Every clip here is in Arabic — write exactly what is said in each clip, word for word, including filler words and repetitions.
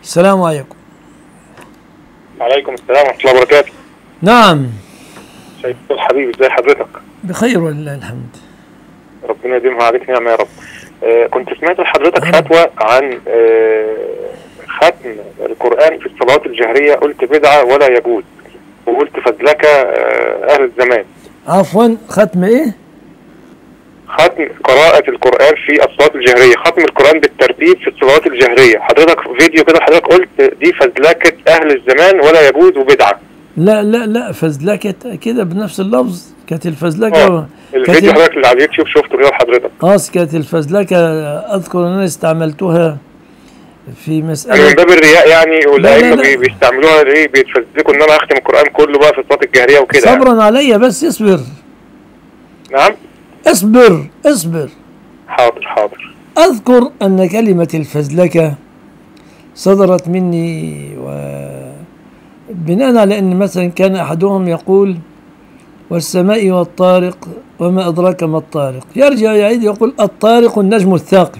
السلام عليكم. وعليكم السلام ورحمة الله وبركاته. نعم. شيخ الحبيب، ازي حضرتك؟ بخير ولله الحمد. ربنا يديمها عليك نعمة يا رب. آه كنت سمعت لحضرتك فتوى عن آه ختم القرآن في الصلوات الجهرية، قلت بدعة ولا يجوز، وقلت فزلكة آه أهل الزمان. عفوا، ختم ايه؟ ختم قراءة القرآن في الصلوات الجهرية، ختم القرآن بالترتيب في الصلوات الجهرية. حضرتك فيديو كده حضرتك قلت دي فزلكة أهل الزمان ولا يجوز وبدعة. لا لا لا، فزلكة كده بنفس اللفظ، كانت الفزلكة اه الفيديو حضرتك اللي على اليوتيوب شفته كده حضرتك. اه كانت الفزلكة، اذكر ان انا استعملتها في مسألة يعني من باب الرياء يعني، والأئمة بيستعملوها ايه، بيتفزلكوا ان انا اختم القرآن كله بقى في الصلوات الجهرية وكده. صبرا يعني. عليا بس، اصبر. نعم. اصبر اصبر. حاضر حاضر. اذكر ان كلمة الفزلكة صدرت مني وبناء على ان مثلا كان احدهم يقول والسماء والطارق وما ادراك ما الطارق، يرجع يعيد يقول الطارق النجم الثاقب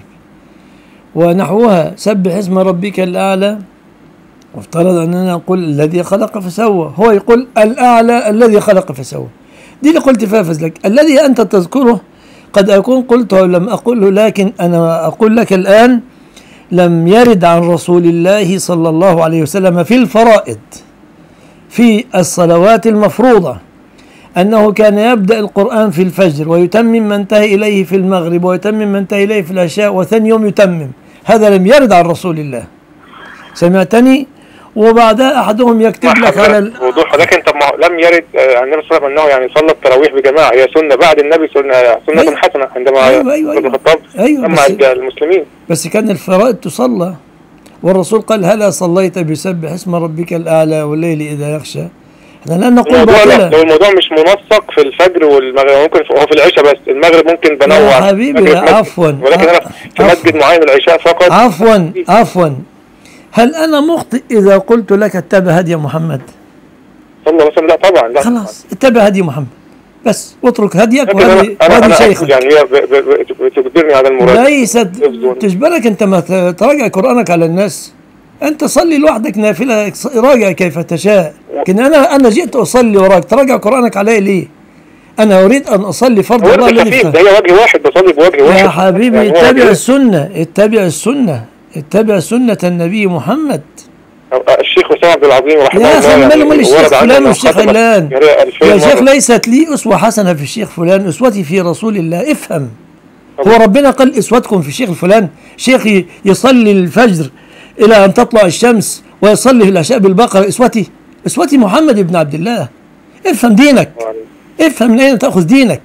ونحوها، سبح اسم ربك الاعلى. وافترض اننا نقول الذي خلق فسوى، هو يقول الاعلى الذي خلق فسوى. دي اللي قلت فيها فزلك. الذي انت تذكره قد اكون قلته لم اقله، لكن انا اقول لك الان لم يرد عن رسول الله صلى الله عليه وسلم في الفرائض في الصلوات المفروضة أنه كان يبدأ القرآن في الفجر ويتمم ما انتهى إليه في المغرب ويتمم ما انتهى إليه في العشاء وثاني يوم يتمم. هذا لم يرد عن رسول الله. سمعتني؟ وبعدها أحدهم يكتب لك على وضوح. لكن طب ما لم يرد عن النبي صلى الله عليه وسلم أنه يعني صلى التراويح بجماعة، هي سنة بعد النبي، سنة سنة أيوة. حسنة عندما أيوة أيوة أيوة. الخطاب أيوة مع المسلمين. بس كان الفرائض تصلى، والرسول قال هلا صليت بسبح اسم ربك الأعلى والليل إذا يغشى. احنا لا نقول باطلا. لو الموضوع مش منسق في الفجر والمغرب، ممكن هو في العشاء بس، المغرب ممكن بنوع يا حبيبي عفوا، ولكن انا في مسجد معين العشاء فقط. عفوا عفوا، هل انا مخطئ اذا قلت لك اتبع هدي محمد صلى الله عليه وسلم؟ لا طبعا، لا خلاص اتبع هدي محمد بس، اترك هديك وهدي وهدي شيخك. يعني هي بتجبرني على المراد، ليست تجبرك انت ما تراجع قرآنك على الناس. انت صلي لوحدك نافله، راجع كيف تشاء، لكن انا انا جئت اصلي وراك، تراجع قرآنك علي ليه؟ انا اريد ان اصلي فرض الله الذي هي وجه واحد، بصلي بوجه واحد يا حبيبي. يعني اتبع السنه، اتبع السنه، اتبع سنه النبي محمد. الشيخ وسام عبد العظيم رحمه الله. يا اخي ماله مال الشيخ فلان والشيخ علان؟ يا شيخ ليست لي اسوه حسنه في الشيخ فلان، اسوتي في رسول الله. افهم، هو ربنا قال اسوتكم في الشيخ الفلان؟ شيخ يصلي الفجر إلى أن تطلع الشمس ويصلي العشاء بالبقرة اسوتي؟ اسوتي محمد بن عبد الله. افهم دينك، افهم من أين تأخذ دينك.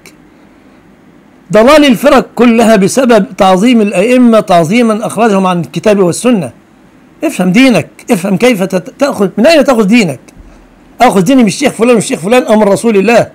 ضلال الفرق كلها بسبب تعظيم الأئمة تعظيما أخرجهم عن الكتاب والسنة. افهم دينك، افهم كيف تأخذ، من أين تأخذ دينك. أخذ ديني من الشيخ فلان والشيخ فلان أو من رسول الله؟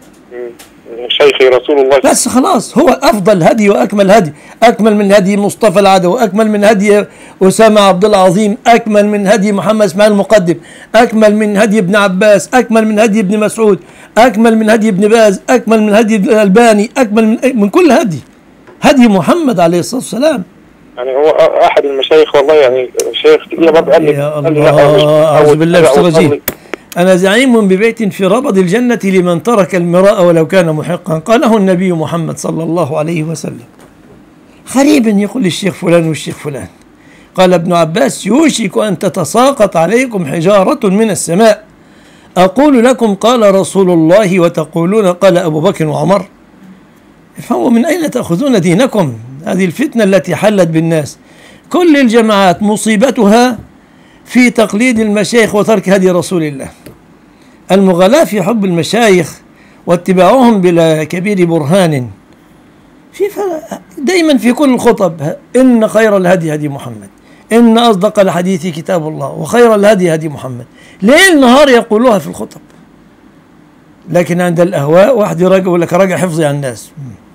شيخي رسول الله بس خلاص، هو أفضل هدي وأكمل هدي، أكمل من هدي مصطفى العدوي، أكمل من هدي أسامة عبد العظيم، أكمل من هدي محمد إسماعيل المقدم، أكمل من هدي ابن عباس، أكمل من هدي ابن مسعود، أكمل من هدي ابن باز، أكمل من هدي الألباني، أكمل من, من كل هدي، هدي محمد عليه الصلاة والسلام. يعني هو أحد المشايخ والله، يعني شيخ تقيل برضه قال لي يا الله أعوذ بالله من الشيطان الرجيم. أنا زعيم ببيت في ربض الجنة لمن ترك المراء ولو كان محقا، قاله النبي محمد صلى الله عليه وسلم. غريب يقول الشيخ فلان والشيخ فلان. قال ابن عباس يوشك أن تتساقط عليكم حجارة من السماء، أقول لكم قال رسول الله وتقولون قال أبو بكر وعمر. فهو من أين تأخذون دينكم؟ هذه الفتنة التي حلت بالناس. كل الجماعات مصيبتها في تقليد المشايخ وترك هدي رسول الله. المغالاة في حب المشايخ واتباعهم بلا كبير برهان. في دائما في كل الخطب إن خير الهدي هدي محمد، إن أصدق الحديث كتاب الله، وخير الهدي هدي محمد. ليل نهار يقولوها في الخطب، لكن عند الأهواء واحد يراجع يقول لك راجع حفظي عن الناس.